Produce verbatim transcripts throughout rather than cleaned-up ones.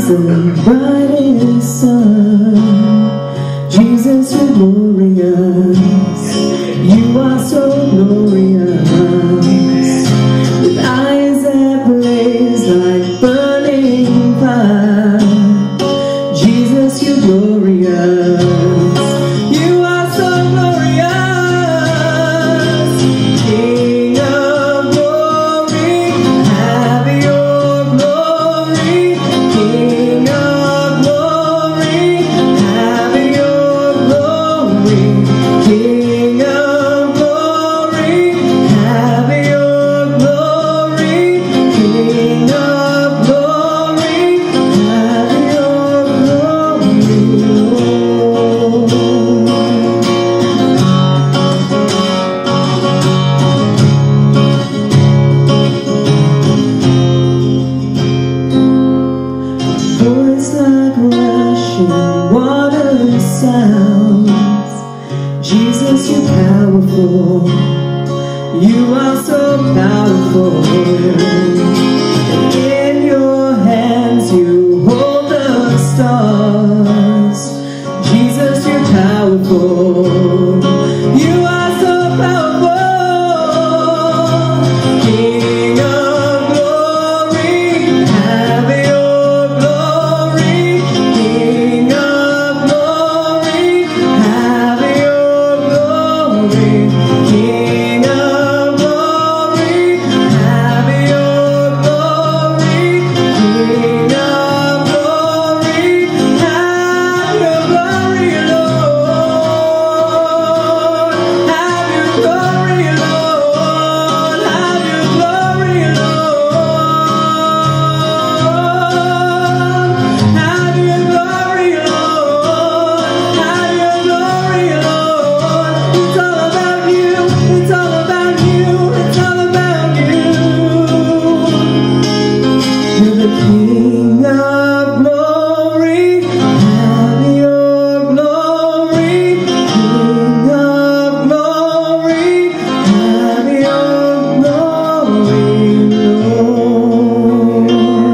the brightest sun. Jesus, you're glorious. You are so glorious. With eyes that blaze like burning fire. Jesus, you're glorious. You are so glorious. King of glory, have your glory. King of glory, have your glory. King of glory, have your glory. King of glory, have your glory, Lord. Voice like rushing water sounds. Jesus, you're powerful. You are so powerful. In your hands you hold the stars. Jesus, you're powerful. You are so powerful. King of glory, have your glory. King of glory, have your glory. King of glory, have your glory. King of glory, have your glory, Lord. Have your glory, Lord. Have your glory, Lord. Have your glory, Lord. Have your glory, Lord. It's all about you. It's all about you. It's all about you. You're the King of glory. Have your glory. King of glory. Have your glory, Lord.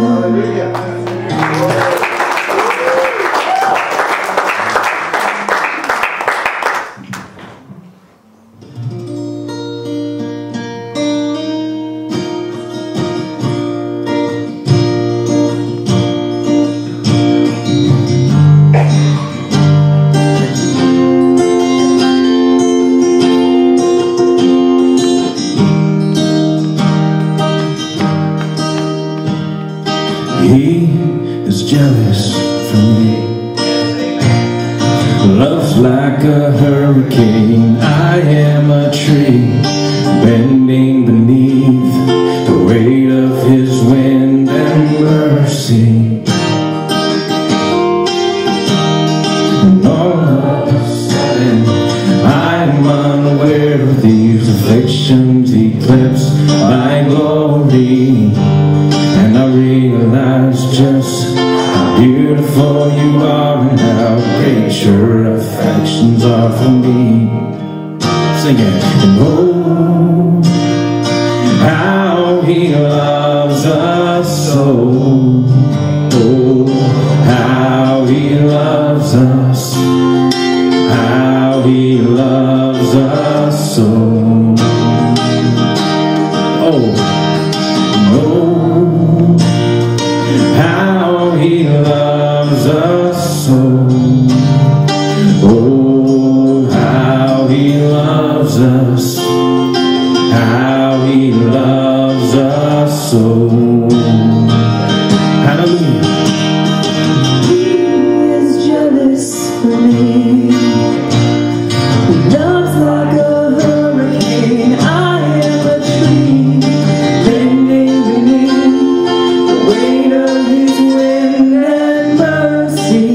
He is jealous for me. Love's like a hurricane. I am a tree bending beneath the weight of his wind and mercy. And all of a sudden I'm unaware of these afflictions eclipse my glory. And I realize just how beautiful you are and how great your affections are for me. Sing it. And oh, how he loves us so. Oh, how he loves us. How he loves us so. Oh, oh, how he loves us so. Oh, how he loves us. How he loves us so. Hallelujah. He is jealous for me. Love's like a hurricane. I am a tree bending beneath the weight of his wind and mercy.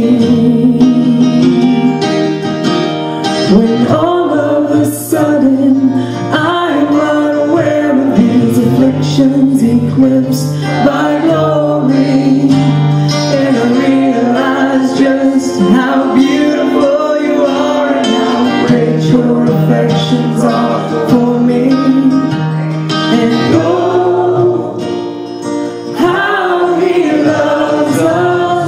When all of a sudden I'm unaware of his afflictions eclipsed by glory. And I realize just how beautiful you are and how great your affections are for me. And oh, how he loves us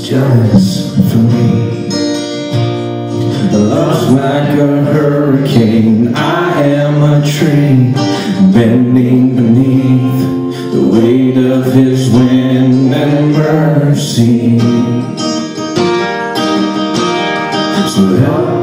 just for me. Love's like a hurricane, I am a tree, bending beneath the weight of his wind and mercy. So